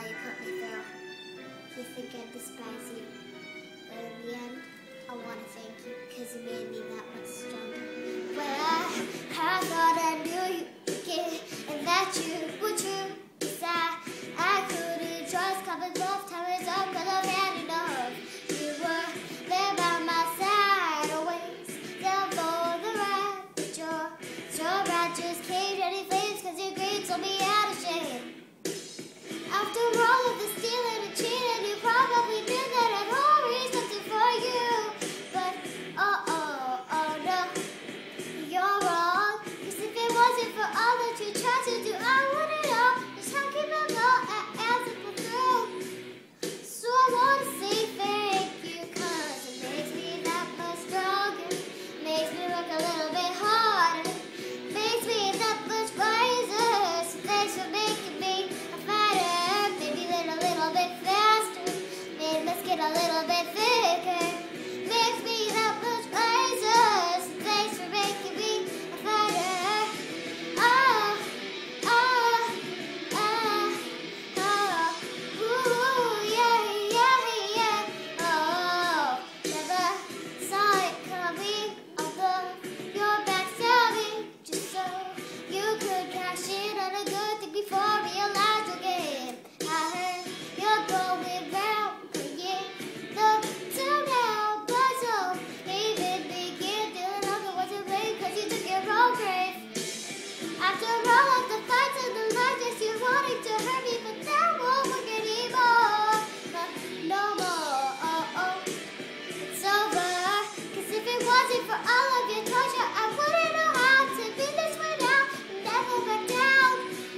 you put me through. You think I despise you, but in the end, I want to thank you because you made me that much stronger. Well, I thought I knew you again, and that you were true. I couldn't trust coming both times up because I've had enough. You were there by my side, always down for the ride. But you're so righteous, cage any flames because your greed told me out of shame. After all of the stealing and cheating, you probably knew that I'd always something for you. But oh no, you're wrong. Cause if it wasn't for all that you tried to do, I wouldn't know just how keep my law as it pull through. So I wanna say thank you, cause it makes me that much stronger. Makes me work a little bit harder. Makes me that much wiser. So thanks for making me a fighter. Maybe a little bit faster. Maybe let's get a little bit thicker. Makes me that much wiser. So thanks for making me a fighter. Ooh, yeah. Oh, never saw it coming. Although your backstabbing, just so you could cash in on a good thing before realize your game. I heard you're going round, playing the tune now, but so even begin feeling like it wasn't playing cause you took your own grave. After all of the fights and the lies, yes, you wanted to hurt me, but that won't work anymore. No more, it's over. Cause if it wasn't for all of your torture, I wouldn't know how to be this way now and never back down.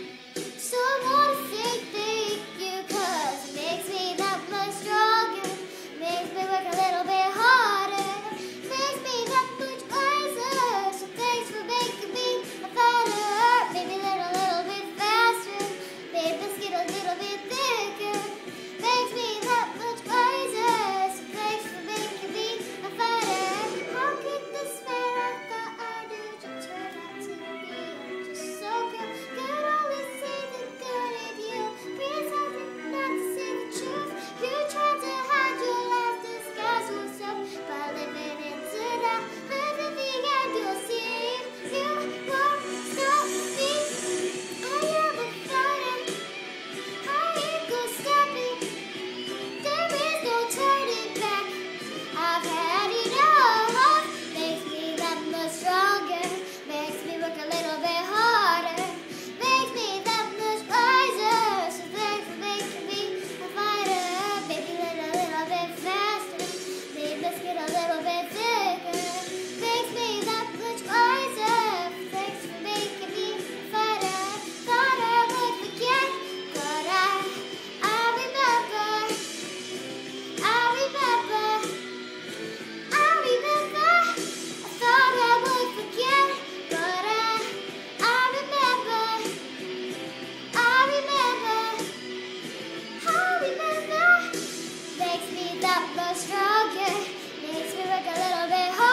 So I wanna say thank you, cause it makes me that much stronger. Makes me work a little bit harder. Makes me that much wiser. So thanks for making me a fighter. Maybe a little bit faster. Maybe let's get a little bit thicker. Makes me that much wiser. So thanks for making me a fighter. How could this man I thought I knew just turn out to be just so good? Could only see the good in you. Please help me not to see the truth. You tried to hide your lies, disguise yourself by living into that. But in the end, you'll see you won't stop me. I am a fighter. I ain't gonna stop it. There is no turning back. I've had enough. Makes me that much stronger. Makes me work a little bit harder. Makes me that much wiser. So thanks for making me a fighter. Maybe a little bit faster. Maybe let's get a little bit thicker. Makes me that much wiser. Thanks for making me a fighter. Thought I would forget, but I remember. I thought I would forget, but I remember. Makes me that much stronger. Makes me work a little bit harder.